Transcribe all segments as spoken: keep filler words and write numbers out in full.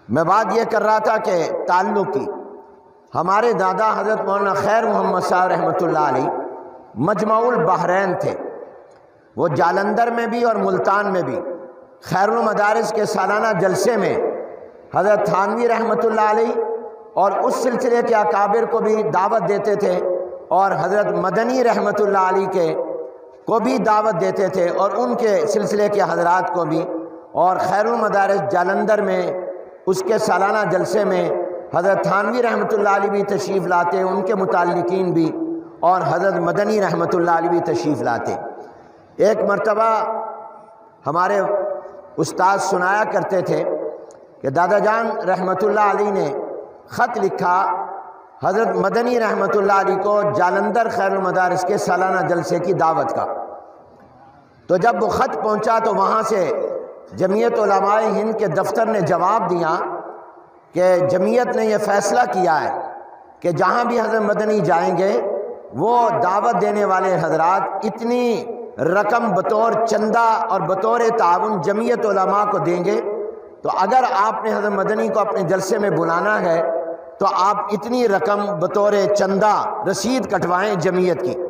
میں بات یہ کر رہا تھا کہ تعلق کی، ہمارے دادا حضرت مولانا خیر محمد صاحب رحمۃ اللہ علیہ مجمع البحرین تھے، وہ جالندھر میں بھی اور ملتان میں بھی خیر المدارس کے سالانہ جلسے میں حضرت تھانوی رحمۃ اللہ علیہ اور اس سلسلے کے اکابر کو بھی دعوت دیتے تھے، اور حضرت مدنی رحمۃ اللہ علیہ کے کو بھی دعوت دیتے تھے، اور ان کے سلسلے کے حضرات کو بھی، اور خیر المدارس جالندھر میں اس کے سالانہ جلسے میں حضرت تھانوی رحمۃ اللہ علیہ بھی تشریف لاتے، ان کے متعلقین بھی، اور حضرت مدنی رحمۃ اللہ علیہ بھی تشریف لاتے۔ ایک مرتبہ ہمارے استاد سنایا کرتے تھے کہ دادا جان رحمۃ اللہ علیہ نے خط لکھا حضرت مدنی رحمۃ اللہ علیہ کو جالندھر خیر المدارس کے سالانہ جلسے کی دعوت کا۔ تو جب وہ خط پہنچا تو وہاں سے جمعیت علماء ہند کے دفتر نے جواب دیا کہ جمعیت نے یہ فیصلہ کیا ہے کہ جہاں بھی حضرت مدنی جائیں گے وہ دعوت دینے والے حضرات اتنی رقم بطور چندہ اور بطور تعاون جمعیت علماء کو دیں گے، تو اگر آپ نے حضرت مدنی کو اپنے جلسے میں بلانا ہے تو آپ اتنی رقم بطور چندہ رسید کٹوائیں جمعیت کی۔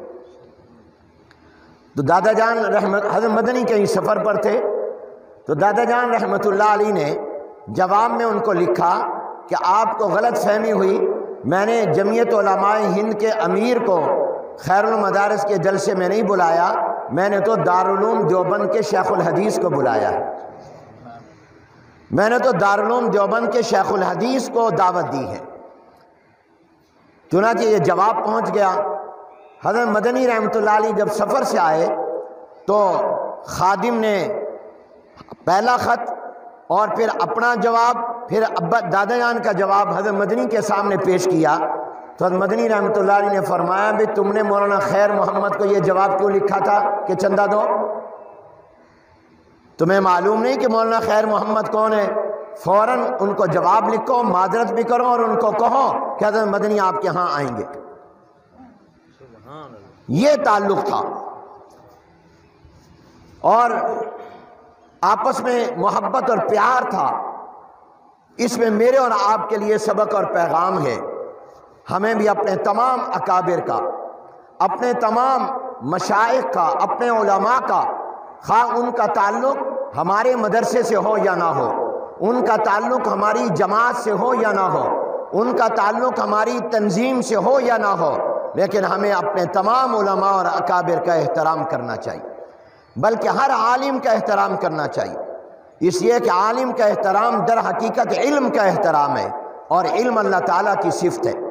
تو دادا جان رحمت حضرت مدنی کہیں سفر پر تھے، تو دادا جان رحمۃ اللہ علیہ نے جواب میں ان کو لکھا کہ آپ کو غلط فہمی ہوئی، میں نے جمعیت علماء ہند کے امیر کو خیر المدارس کے جلسے میں نہیں بلایا، میں نے تو دارالعلوم دیوبند کے شیخ الحدیث کو بلایا ہے، میں نے تو دارالعلوم دیوبند کے شیخ الحدیث کو دعوت دی ہے۔ چنانچہ یہ جواب پہنچ گیا۔ حضرت مدنی رحمۃ اللہ علیہ جب سفر سے آئے تو خادم نے پہلا خط اور پھر اپنا جواب، پھر ابا دادا جان کا جواب حضرت مدنی کے سامنے پیش کیا، تو حضرت مدنی رحمۃ اللہ علیہ نے فرمایا بھی تم نے مولانا خیر محمد کو یہ جواب کیوں لکھا تھا کہ چندہ دو؟ تمہیں معلوم نہیں کہ مولانا خیر محمد کون ہے؟ فوراً ان کو جواب لکھو، معذرت بھی کرو، اور ان کو کہو کہ حضرت مدنی آپ کے ہاں آئیں گے۔ یہ تعلق تھا، اور آپس میں محبت اور پیار تھا۔ اس میں میرے اور آپ کے لیے سبق اور پیغام ہے، ہمیں بھی اپنے تمام اکابر کا، اپنے تمام مشائخ کا، اپنے علماء کا، خواہ ان کا تعلق ہمارے مدرسے سے ہو یا نہ ہو، ان کا تعلق ہماری جماعت سے ہو یا نہ ہو، ان کا تعلق ہماری تنظیم سے ہو یا نہ ہو، لیکن ہمیں اپنے تمام علماء اور اکابر کا احترام کرنا چاہیے، بلکہ ہر عالم کا احترام کرنا چاہیے، اس لیے کہ عالم کا احترام در حقیقت علم کا احترام ہے، اور علم اللہ تعالیٰ کی صفت ہے۔